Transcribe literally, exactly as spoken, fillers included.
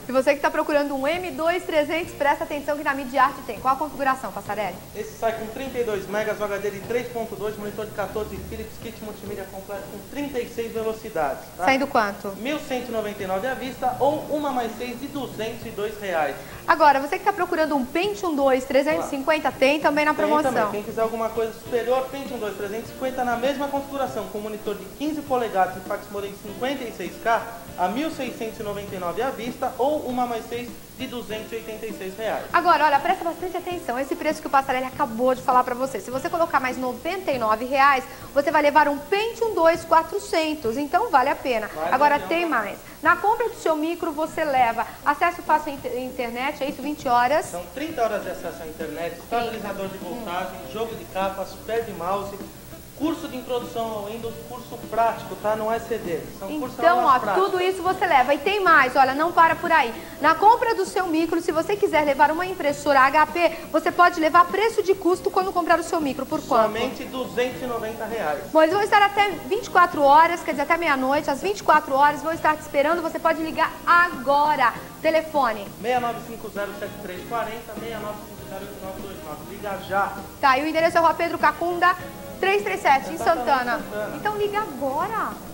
E você que está procurando um M dois trezentos, presta atenção que na Midiarte tem. Qual a configuração, Passarelli? Esse sai com trinta e dois megas, o H D de três ponto dois, monitor de quatorze Philips, kit multimídia completo com trinta e seis velocidades. Tá? Saindo quanto? mil cento e noventa e nove à vista ou uma mais seis de duzentos e dois reais. Agora, você que está procurando um Pentium dois trezentos e cinquenta, tem também na promoção. Tem também. Quem quiser alguma coisa superior, Pentium dois trezentos e cinquenta na mesma configuração, com monitor de quinze polegadas e fax modem cinquenta e seis K a mil seiscentos e noventa e nove à vista ou uma mais seis de duzentos e oitenta e seis reais. Agora, olha, presta bastante atenção. Esse preço que o Passarelli acabou de falar para você. Se você colocar mais noventa e nove reais, você vai levar um Pentium dois quatrocentos. Então, vale a pena. Vale Agora, a pena. tem mais. Na compra do seu micro, você leva acesso fácil à internet, é isso, vinte horas. São trinta horas de acesso à internet, estabilizador de voltagem, hum. jogo de capas, pad mouse, curso de introdução ao Windows, curso prático, tá? Não é C D. São então, ó, práticas. Tudo isso você leva. E tem mais, olha, não para por aí. Na compra do seu micro, se você quiser levar uma impressora H P, você pode levar preço de custo quando comprar o seu micro. Por quanto? Somente duzentos e noventa reais. Bom, eles vão estar até vinte e quatro horas, quer dizer, até meia-noite. Às vinte e quatro horas vão estar te esperando. Você pode ligar agora. Telefone. seis nove cinco zero sete três quatro zero, seis nove cinco zero oito nove dois nove. Liga já. Tá, e o endereço é Rua Pedro Cacunda, trezentos e trinta e sete, em Santana. Santana. Então liga agora.